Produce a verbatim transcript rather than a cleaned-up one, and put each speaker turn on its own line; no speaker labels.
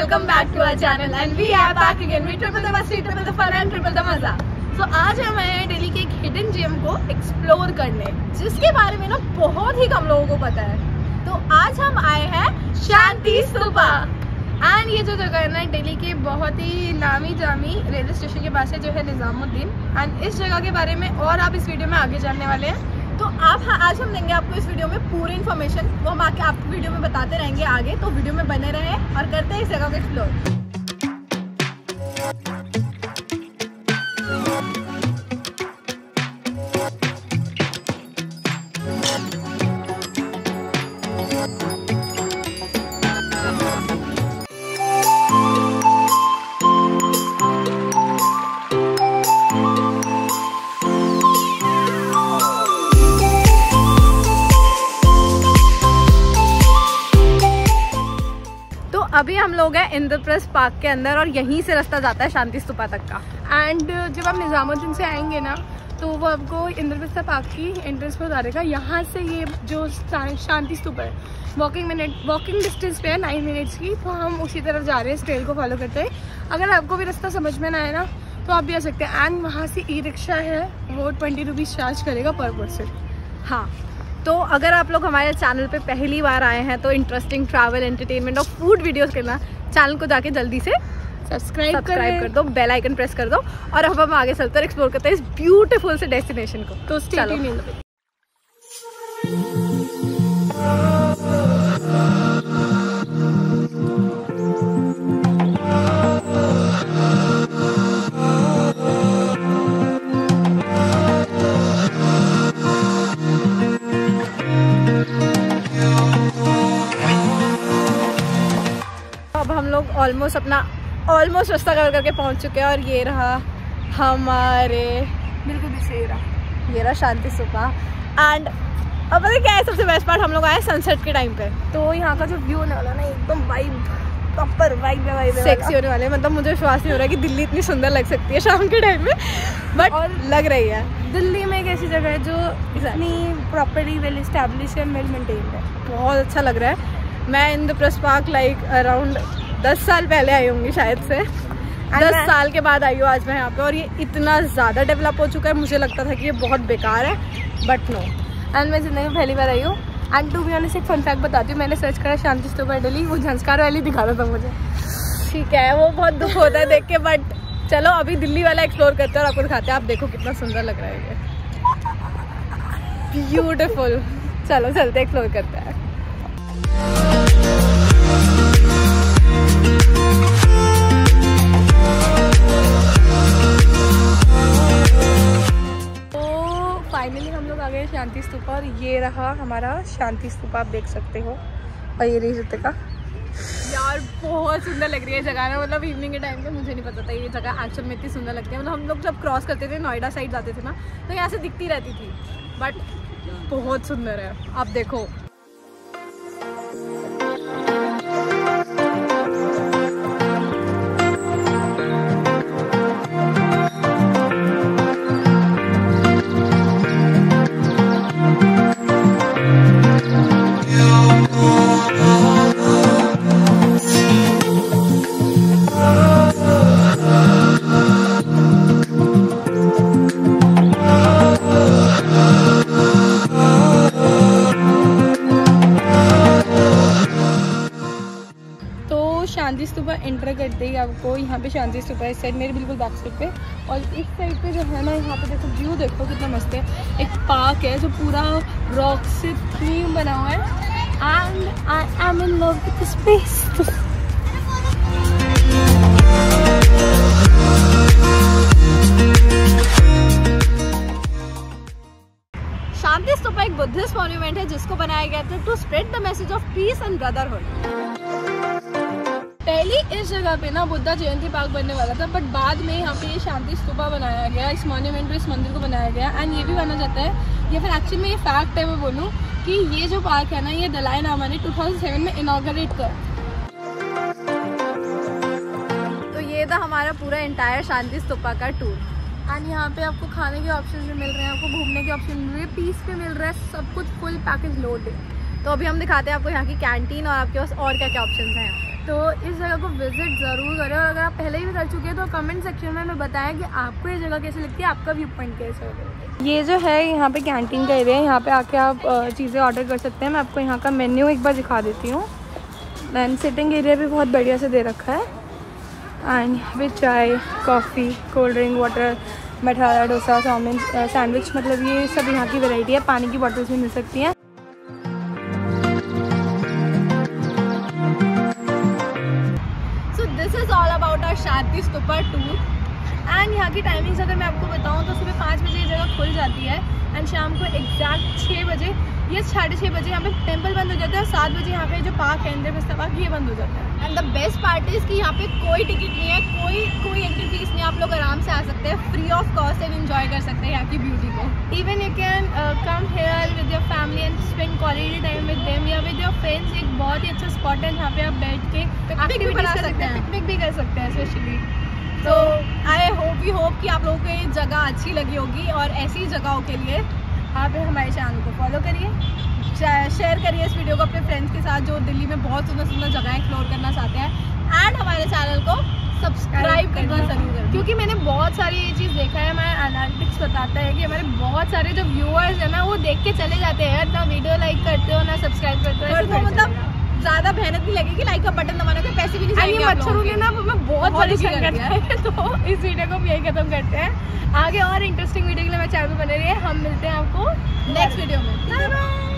welcome back to our channel and we are back again with triple the masti, triple the fun and triple the मजा। So आज हम आए हैं दिल्ली के एक हिडन जेम को एक्सप्लोर करने, जिसके बारे में ना बहुत ही कम लोगों को पता है। तो आज हम आए हैं शांति स्तूपा एंड ये जो जगह है ना दिल्ली के बहुत ही नामी जामी रेलवे स्टेशन के पास है, जो है निजामुद्दीन। एंड इस जगह के बारे में और आप इस वीडियो में आगे जानने वाले हैं। तो आप हाँ, आज हम देंगे आपको इस वीडियो में पूरी इन्फॉर्मेशन, वो हम आके आपको वीडियो में बताते रहेंगे आगे। तो वीडियो में बने रहें और करते हैं इस जगह को एक्सप्लोर। अभी हम लोग हैं इंद्रप्रस्थ पार्क के अंदर और यहीं से रास्ता जाता है शांति स्तूपा तक का। एंड जब आप निजामुद्दीन से आएंगे ना तो वो आपको इंद्रप्रस्थ पार्क की एंट्रेंस पर उतारेगा। यहाँ से ये जो शांति स्तूपा है वॉकिंग मिनट वॉकिंग डिस्टेंस पे है नाइन मिनट्स की। तो हम उसी तरफ जा रहे हैं, इस ट्रेल को फॉलो करते हैं। अगर आपको भी रास्ता समझ में ना आए ना तो आप भी आ सकते हैं। एंड वहाँ से ई रिक्शा है, वो ट्वेंटी रुपीज़ चार्ज करेगा पर पर्सन। हाँ, तो अगर आप लोग हमारे चैनल पे पहली बार आए हैं तो इंटरेस्टिंग ट्रैवल, एंटरटेनमेंट और फूड वीडियोस करना, चैनल को जाके जल्दी से सब्सक्राइब सब्सक्राइब कर दो, बेल आइकन प्रेस कर दो। और अब हम आगे चलते हैं, एक्सप्लोर करते हैं इस ब्यूटीफुल से डेस्टिनेशन को। तो चलो ऑलमोस्ट अपना ऑलमोस्ट रास्ता कर करके पहुंच चुके हैं। और ये रहा हमारे बिल्कुल भी सही रहा, ये रहा शांति स्तूपा। एंड अब पता क्या है सबसे बेस्ट पार्ट, हम लोग आए सनसेट के टाइम पे। तो यहाँ का जो व्यू होने वाला ना एकदम वाइब, प्रॉपर वाइब है, वाइब सेक्सी होने वाले। मतलब मुझे विश्वास नहीं हो रहा है कि दिल्ली इतनी सुंदर लग सकती है शाम के टाइम में, बट और लग रही है। दिल्ली में एक ऐसी जगह है जो इतनी properly well establish and well maintained है, बहुत अच्छा लग रहा है। मैं इंद्रप्रस्थ पार्क लाइक अराउंड दस साल पहले आई होंगी शायद से, दस साल के बाद आई हूँ आज मैं यहाँ पे। और ये इतना ज़्यादा डेवलप हो चुका है, मुझे लगता था कि ये बहुत बेकार है, बट नो। एंड मैं जिंदगी में पहली बार आई हूँ। एंड टू बी ऑनेस्ट एक फन फैक्ट बताती हूँ, मैंने सर्च करा शांति स्तूपा दिल्ली, वो झंस्कार वाली दिखा रहा था मुझे। ठीक है, वो बहुत दुख होता है देख के, बट चलो अभी दिल्ली वाला एक्सप्लोर करते हैं और आपको दिखाते हैं। आप देखो कितना सुंदर लग रहा है ये, ब्यूटीफुल। चलो चलते एक्सप्लोर करते हैं। फाइनली हम लोग आ गए शांति स्तूपा और ये रहा हमारा शांति स्तूपा, आप देख सकते हो। और ये रही जगह यार, बहुत सुंदर लग रही है जगह ना। मतलब इवनिंग के टाइम पे मुझे नहीं पता था ये जगह एक्चुअल में इतनी सुंदर लगती है। मतलब हम लोग जब क्रॉस करते थे नोएडा साइड जाते थे ना तो यहाँ से दिखती रहती थी, बट बहुत सुंदर है, आप देखो। शांति स्तूपा एंटर करते ही आपको यहाँ पे शांति स्तूपा इस साइड, मेरे बिल्कुल बैक साइड पे। और इस साइड पे जो है ना, यहाँ पे देखो व्यू देखो कितना मस्त है। एक पार्क है जो पूरा रॉक से थीम बना हुआ है। And I am in love with this place. Shanti Stupa एक बुद्धिस्ट मॉन्यूमेंट है जिसको बनाया गया था to spread the message of peace and brotherhood. पहले इस जगह पे ना बुद्धा जयंती पार्क बनने वाला था, बट बाद में यहाँ पे ये शांति स्तूपा बनाया गया, इस मॉन्यूमेंट को, इस मंदिर को बनाया गया। एंड ये भी माना जाता है, या फिर एक्चुअल में ये फैक्ट है मैं बोलूँ, कि ये जो पार्क है ना ये दलाई लामा ने टू थाउजेंड सेवन में इनॉग्रेट किया। तो ये था हमारा पूरा एंटायर शांति स्तूपा का टूर। एंड यहाँ पे आपको खाने के ऑप्शन भी मिल रहे हैं, आपको घूमने के ऑप्शन मिल रहे हैं, पीस पे मिल रहा है, सब कुछ फुल पैकेज लोड है। तो अभी हम दिखाते हैं आपको यहाँ की कैंटीन और आपके पास और क्या क्या ऑप्शन हैं। तो इस जगह को विजिट ज़रूर करें, और अगर आप पहले ही भी कर चुके हैं तो कमेंट सेक्शन में हमें बताएं कि आपको ये जगह कैसी लगती है, आपका व्यू पॉइंट कैसा है। ये जो है यहाँ पे कैंटीन का एरिया है, यहाँ पे आके आप चीज़ें ऑर्डर कर सकते हैं। मैं आपको यहाँ का मेन्यू एक बार दिखा देती हूँ। एंड सिटिंग एरिया भी बहुत बढ़िया से दे रखा है। And with chai, coffee, cold drink, water, mathri, dosa, chow mein, sandwich, मतलब ये सब यहाँ की वैरायटी है। पानी की बॉटल्स भी मिल सकती हैं। So this is all about our Shanti Stupa tour. And यहाँ की टाइमिंग्स अगर मैं आपको बताऊँ तो सुबह पाँच बजे ये जगह खुल जाती है एंड शाम को एग्जैक्ट छः बजे या साढ़े छः बजे यहाँ पे टेंपल बंद हो जाता है, और सात बजे यहाँ पे जो पार्क है इंद्रप्रस्थ पार्क, ये बंद हो जाता है। And the best part is कि यहाँ पे कोई टिकट नहीं है, कोई कोई एंट्री फीस नहीं, आप लोग आराम से आ सकते हैं free of cost and enjoy कर सकते हैं यहाँ की ब्यूटी को। Even you can come here with your family and spend quality time with them या विद योर फ्रेंड्स। एक बहुत ही अच्छा स्पॉट है जहाँ पे आप बैठ के एक्टिविटीज कर सकते हैं, पिकनिक भी कर सकते हैं स्पेशली। तो आई होप यू होप कि आप लोगों को ये जगह अच्छी लगी होगी, और ऐसी जगहों के लिए आप हमारे चैनल को फॉलो करिए, शेयर करिए इस वीडियो को अपने फ्रेंड्स के साथ जो दिल्ली में बहुत सुंदर सुंदर जगह एक्सप्लोर करना चाहते हैं, एंड हमारे चैनल को सब्सक्राइब करना जरूर करें। क्योंकि मैंने बहुत सारी ये चीज़ देखा है, हमारा एनालिटिक्स बताता है कि हमारे बहुत सारे जो व्यूअर्स हैं ना वो देख के चले जाते हैं, ना वीडियो लाइक करते हो ना सब्सक्राइब करते हो, तो मतलब ज़्यादा मेहनत नहीं लगेगी, लाइक का बटन दबाने के पैसे भी नहीं चाहिए। मच्छरों ने ना हमें बहुत परेशान करता है। तो इस वीडियो को हम यही खत्म करते हैं। आगे और इंटरेस्टिंग वीडियो के लिए मैं चैनल पर बने रहिए। हम मिलते हैं आपको नेक्स्ट वीडियो में। Bye bye.